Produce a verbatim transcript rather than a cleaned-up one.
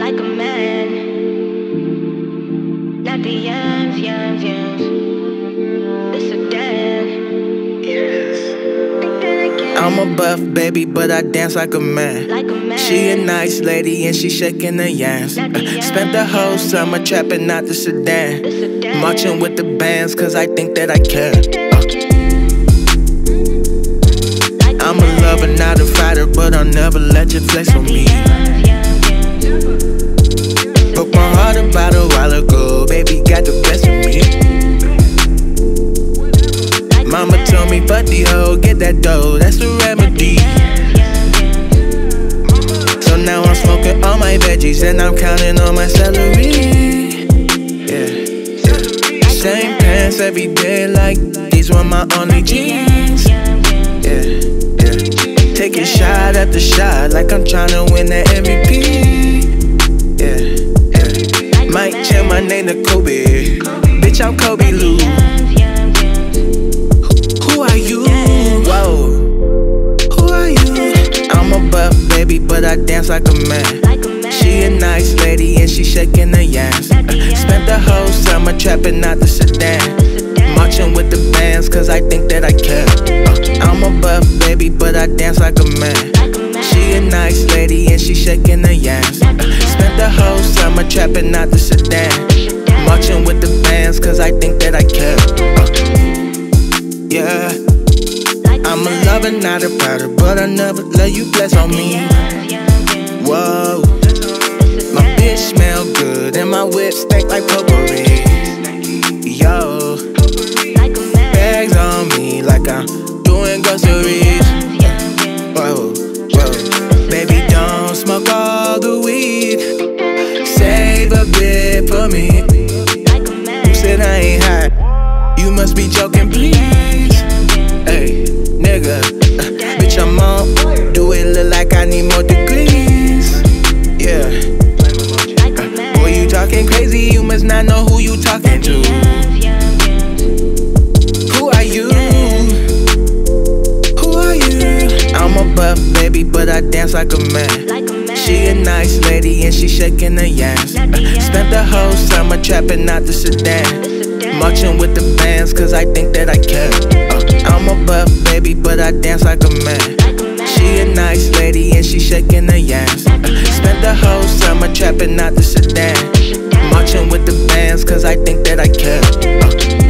like a man. Not the yams, yams, yams. The sedan. Yes. I'm a buff baby, but I dance like a man. Like a man. She a nice lady and she shaking her yams. Uh, spent the whole summer trapping out the sedan. The sedan. Marching with the bands cause I think that I can. Uh. I'm a lover, not a fighter, but I'll never let you flex on me. Broke my heart about a while ago, baby got the best of me. Mama told me, fuck the hoe, get that dough, that's the remedy. So now I'm smoking all my veggies and I'm counting on my celery. Yeah. Same pants every day, like these were my only jeans. Yeah, yeah. Taking shot after shot, like I'm tryna win that M V P. Yeah, yeah. Might change my name to Kobe. Bitch, I'm Kobe Lou. Who are you? Whoa. Who are you? I'm a buff baby, but I dance like a man. She a nice lady and she shaking her yams. Uh, spent the whole summer trapping out the sedan. Marching with the bands cause I think that I can. Uh, I'm a buff baby, but I dance like a man. She a nice lady and she shaking her yams. Uh, spent the whole summer trapping out the sedan. Marching with the bands cause I think that I can. Uh, yeah. I'm a lover, not a fighter, but I never let you flex on me. Whoa. My bitch smell good and my whip stank like potpourri. Yo. Bags on me like I'm doing groceries. Whoa, whoa. Baby, don't smoke all the weed. Save a bit for me. Who said I ain't high? You must be joking, please. Hey, nigga, uh, bitch, I'm on. Do it look like I need more degrees? Yeah. Uh, boy, you talking crazy, you must not know who you talking to. Who are you? Who are you? I'm a buff baby, but I dance like a man. She a nice lady and she shaking her yams. Uh, spent the whole summer trapping out the sedan. Marching with the bands cause I think that I can. Uh, I'm a buff baby, but I dance like a man. She a nice lady and she shaking her yams. Uh, spent the whole summer trapping out the sedan. Marching with the bands cause I think that I can. Uh,